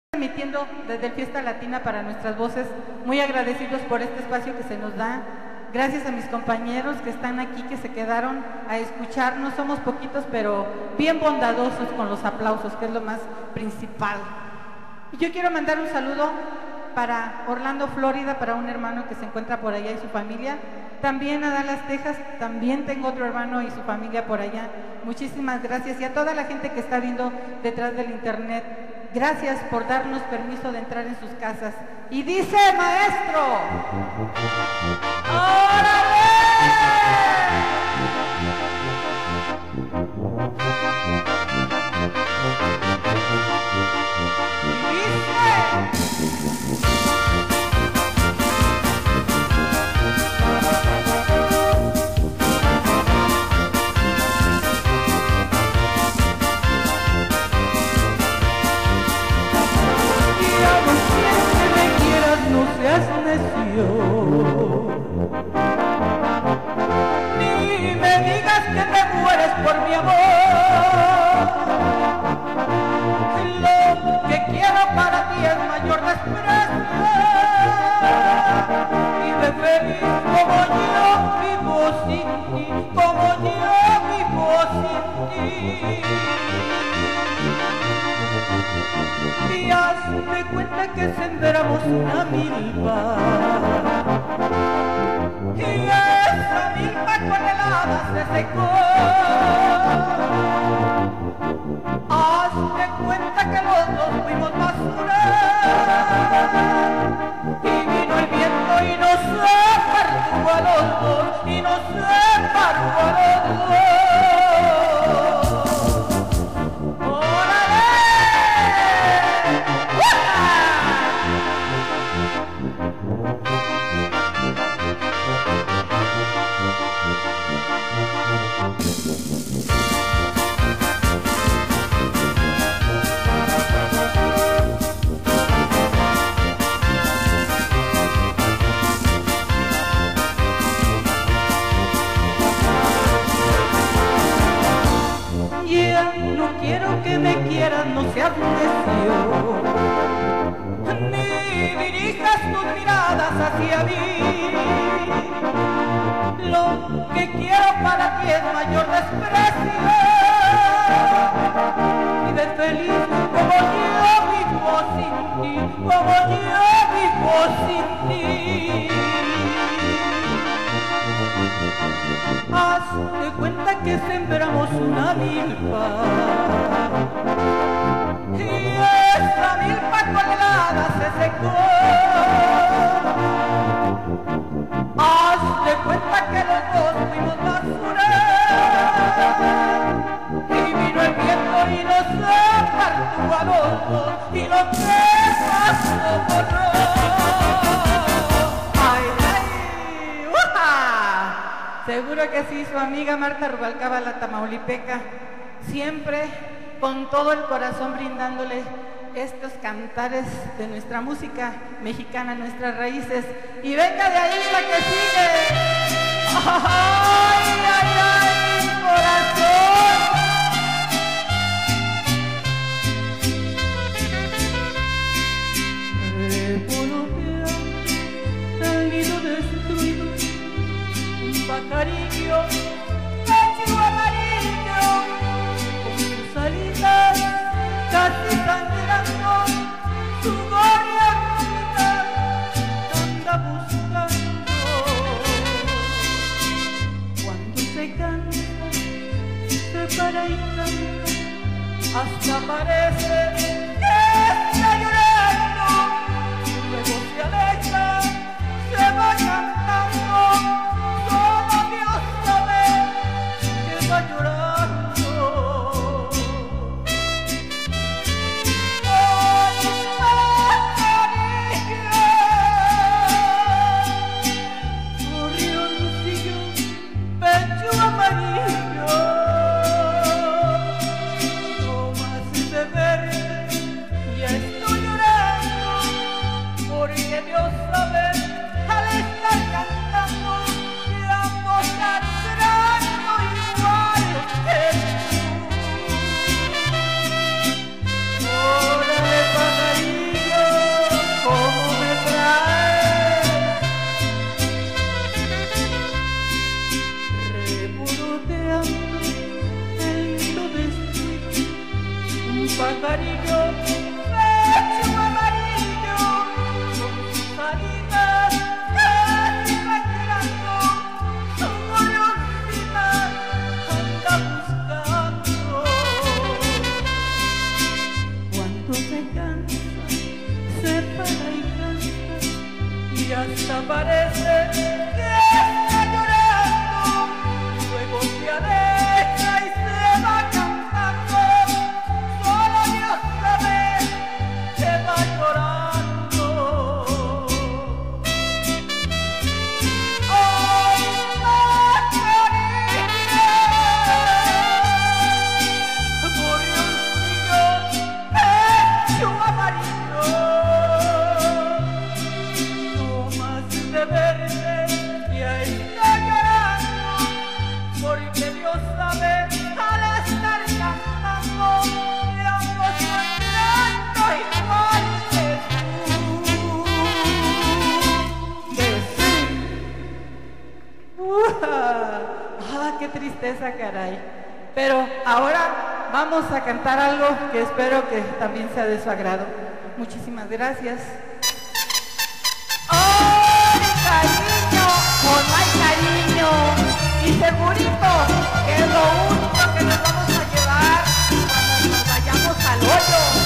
Transmitiendo desde el Fiesta Latina para nuestras voces, muy agradecidos por este espacio que se nos da. Gracias a mis compañeros que están aquí, que se quedaron a escucharnos. Somos poquitos, pero bien bondadosos con los aplausos, que es lo más principal. Y yo quiero mandar un saludo para Orlando, Florida, para un hermano que se encuentra por allá y su familia. También a Dallas, Texas, también tengo otro hermano y su familia por allá. Muchísimas gracias. Y a toda la gente que está viendo detrás del internet, gracias por darnos permiso de entrar en sus casas. Y dice, maestro, ¡órale! Y dice... No seas necio, ni me digas que te mueres por mi amor. Lo que quiero para ti es mayor desprecio. Vive feliz como yo vivo sin ti, como yo vivo sin ti. Y hazte cuenta que sembramos una milpa, y esa milpa con heladas se secó. Hazte cuenta que los dos fuimos basura, y vino el viento y nos separó a los dos, y nos separó a los dos. Quiero que me quieras, no seas necio, ni dirijas tus miradas hacia mí. Lo que quiero para ti es mayor desprecio. Vive feliz como yo vivo sin ti, como yo vivo sin ti. Hazte cuenta que sembramos una milpa, y esa milpa con heladas se secó. Hazte cuenta que los dos fuimos basura, y vino el viento y nos separó a los dos, y lo que pasó borró. Seguro que sí, su amiga Marta Rubalcaba, la tamaulipeca, siempre con todo el corazón brindándole estos cantares de nuestra música mexicana, nuestras raíces. Y venga de ahí la que sigue. ¡Ay, ay, ay, corazón! Revolotea el nido destruido, pajarillo, pecho amarillo, con sus alitas casi sangrando, su glorieta anda buscando. Cuando se cansa, se para y canta, hasta parece que está llorando, luego se aleja, se va cantando. Solo Dios sabe se para y canta y hasta parece que está llorando, luego se aleja y se va cantando, solo Dios sabe que va llorando. ¡Ay, Macarena! Murió un niño pecho amarillo, no más de verte ya está llorando, porque Dios sabe al estar cantando que ambos soñando igual que tú. Que sí. Qué tristeza, caray. Pero ahora vamos a cantar algo que espero que también sea de su agrado. Muchísimas gracias. ¡Ay, cariño! ¡Con más cariño! Y segurito que es lo único que nos vamos a llevar cuando nos vayamos al hoyo.